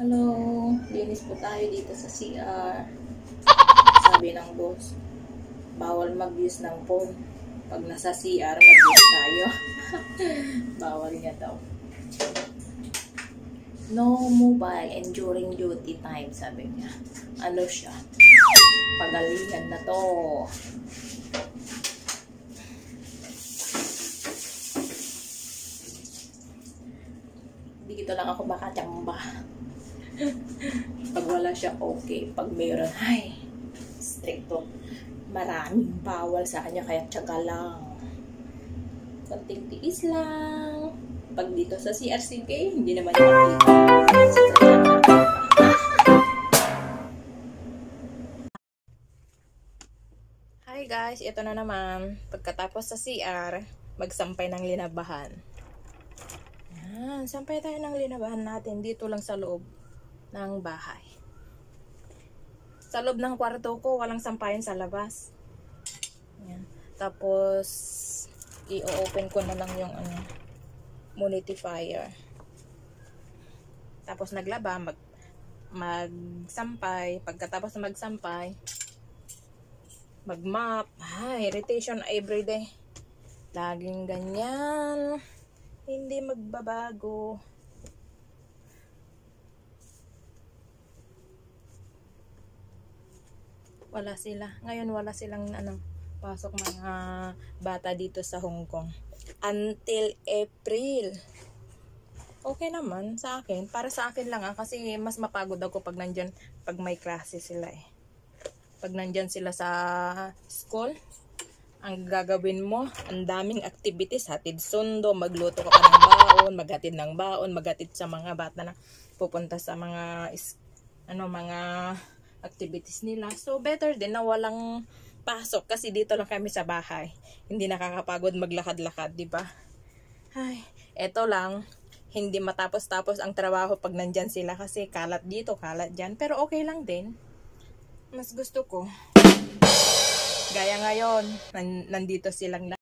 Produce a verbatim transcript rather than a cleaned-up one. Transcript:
Hello, linis po tayo dito sa C R. Sabi ng boss, bawal mag-use ng phone. Pag nasa C R, mag-use tayo. Bawal niya daw. No mobile and during duty time, sabi niya. Ano siya? Pagalingan na to. Dito lang ako makachamba. Pag wala siya, okay. Pag mayroon, ay, stricto. Maraming bawal sa kanya, kaya tiyaga lang. Konting tiis lang. Pag dito sa C R C K, hindi naman yung makita. Hi guys, ito na naman. Pagkatapos sa C R, magsampay ng linabahan. Yan, sampay tayo ng linabahan natin dito lang sa loob ng bahay. Sa loob ng kwarto ko, walang sampayan sa labas. Yan. Tapos, i-open ko na lang yung ano, humidifier. Tapos naglaba, mag magsampay. Pagkatapos na magsampay, mag-mop. Ay, irritation everyday. Laging ganyan. Hindi magbabago. Wala sila. Ngayon wala silang ano, pasok mga bata dito sa Hong Kong. Until April. Okay naman sa akin. Para sa akin lang ah, kasi mas mapagod ako pag nandyan, pag may klase sila eh. Pag nandyan sila sa school, ang gagawin mo, ang daming activities, hatid sundo, magluto ka pa ng baon, maghatid ng baon, maghatid sa mga bata na pupunta sa mga ano, mga activities nila. So better din na walang pasok kasi dito lang kami sa bahay. Hindi nakakapagod maglakad-lakad, di ba? Ay, eto lang, hindi matapos-tapos ang trabaho pag nandyan sila kasi kalat dito, kalat dyan. Pero okay lang din. Mas gusto ko. Gaya ngayon, nandito silang